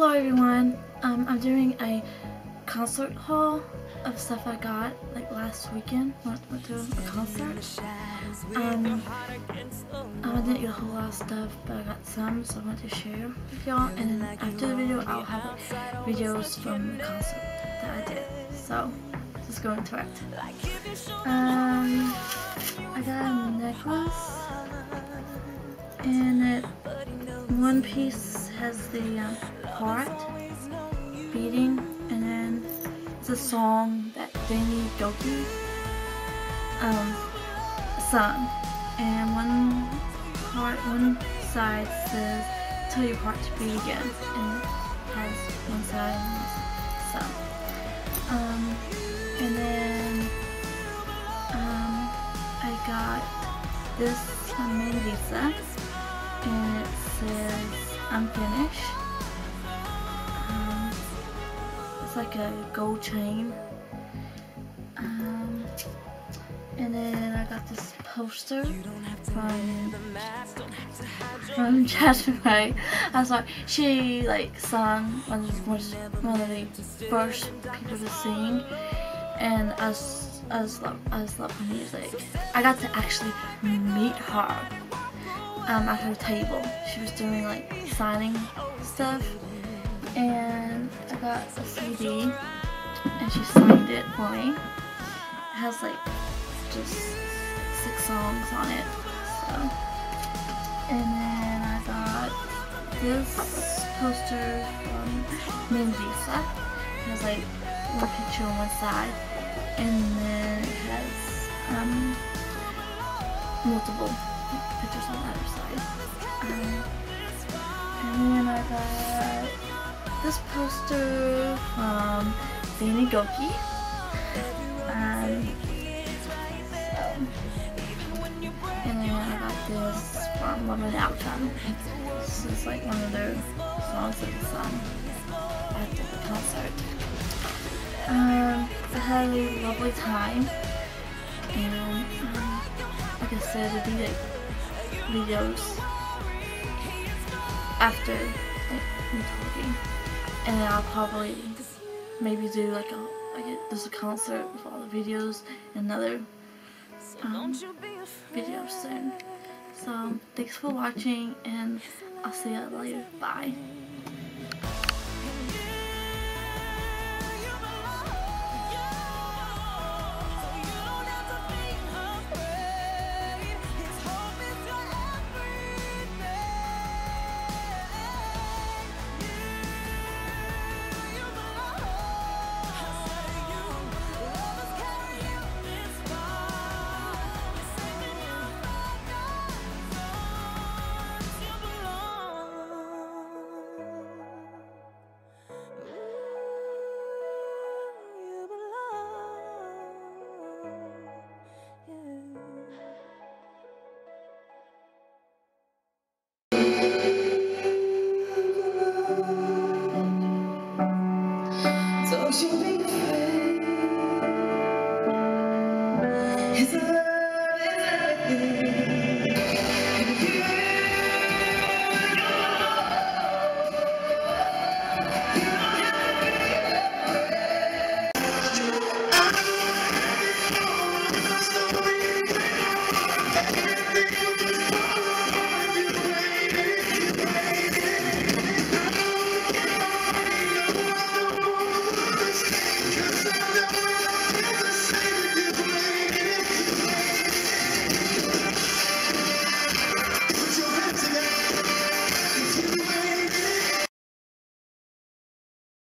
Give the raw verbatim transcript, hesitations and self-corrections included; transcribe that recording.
Hello everyone, um, I'm doing a concert haul of stuff I got like last weekend. Went, went to a concert. Um, I didn't get a whole lot of stuff, but I got some, so I want to share with y'all. And then after the video, I'll have like, videos from the concert that I did. So let's go into it. Um, I got a necklace, and it one piece has the um, heart beating, and then it's a song that Danny Goki um, sung, and one part, one side says "Tell your heart to beat again," and it has one side and sung. Um, and then um, I got this from Lisa, and it says "I'm finished." Um, it's like a gold chain. Um, and then I got this poster from from Jasmine Ray. I was like, she like sung one of the, one of the first people to sing, and I was I was love I just love her music. I got to actually meet her um, at her table. She was doing like signing stuff, and I got a C D, and she signed it for me. It has like just six songs on it. So, and then I got this poster from Mendoza. It has like one picture on one side, and then it has um, multiple pictures on the other side. Um, and then I got this poster from Danny Goki. Um, And then I got this from Love and Outcome. This is like one of their songs that they sung at the concert. Um, I had a lovely time, and um, like I said, it'll be like videos after like me talking, and then I'll probably maybe do like a like a, there's a concert with all the videos and another um, video soon. So thanks for watching, and I'll see you later. Bye.